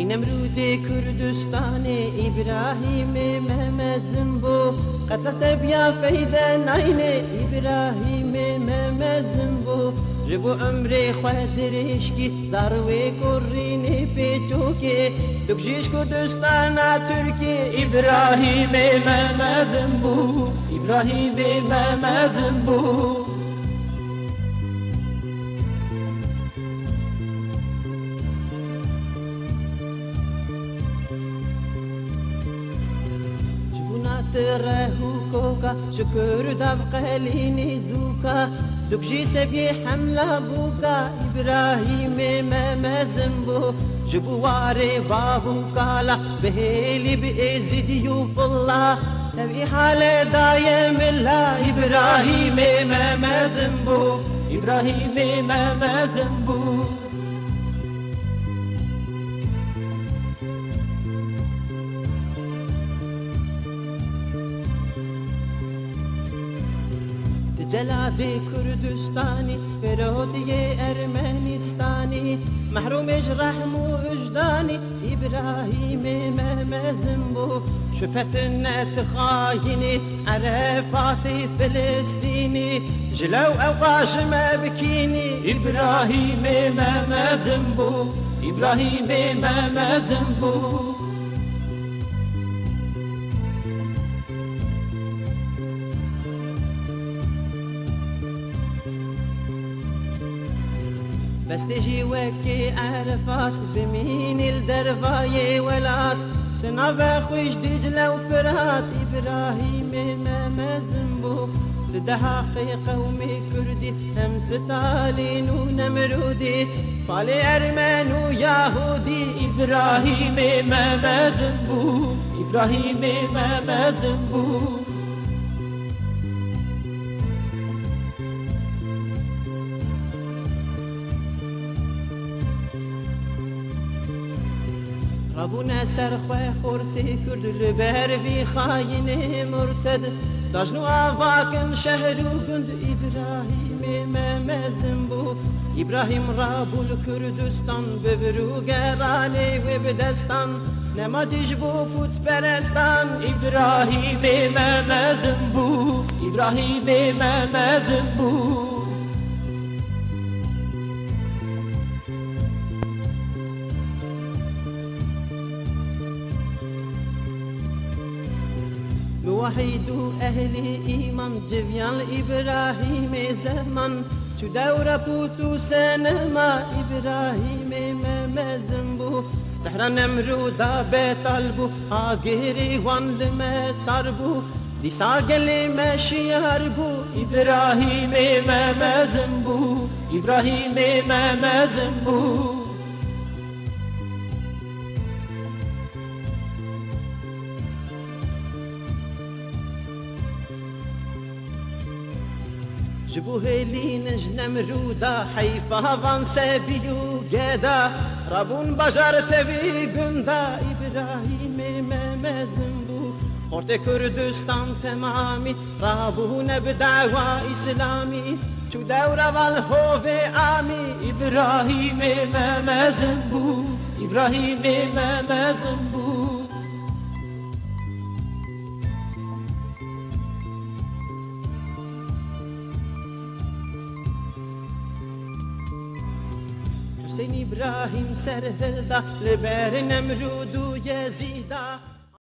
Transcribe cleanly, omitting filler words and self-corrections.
ای نمرود کردستان ابراهیم ممزن بو قطس بیا فیده ناین ابراهیم ممزن بو جبو عمر خودرش کی زاروی کرین پیچو که دکجیش کردستان ترکی ابراهیم ممزن بو ابراهیم ممزن بو ترهو كوكا شكر دبقة ليني زوكا دكجي سبي حملة بوكا إبراهيم ممزنبو جبواري بابو كالا بهيلي بإزيد يوف الله تبي حالة دايم الله إبراهيم ممزنبو إبراهيم ممزنبو جلاد كردستاني فرودي أرمنستاني محروم رحم وجداني إبراهيم ممزنبو شفت النت خايني عرفات فلسطيني جلو أوقاش ما بكيني إبراهيم ممزنبو إبراهيم ممزنبو بس تجي وكي عرفات بمين الدرفاية ولات تنافخ وش دجلة وفرات إبراهيم ممزنبو تدحقي قومي كردي هم ستالين ونمرودي فالي أرمن ويهودي إبراهيم ممزنبو إبراهيم ممزنبو ربنا سرخوه خورتي كرد لبهر في خاين مرتد داجنو آفاكن شهر وقند إبراهيم ممزنبو إبراهيم رابو الكردستان ببرو قراني وبدستان نما تجبو بوت برستان إبراهيم ممزنبو إبراهيم ممزنبو وحيد أهل إيمان جبيان إبراهيم زمان شو دورة بوتو سنما إبراهيم ممزنبو سحر نمرودا بطلبو آقيري وان لما صربو دي ساقل ماشي هربو إبراهيم ممزنبو إبراهيم ممزنبو جبو هيلي نجنم رودا حيفا فان سبيو جدا رابون بجار تبي قندا إبراهيم ممزنبو خورت كردستان تمامي رابون بدعوى إسلامي شو دورة والهوفي آمي إبراهيم ممزنبو إبراهيم ممزنبو حسين إبراهيم سرهلدا لبر نمرود ويزيدا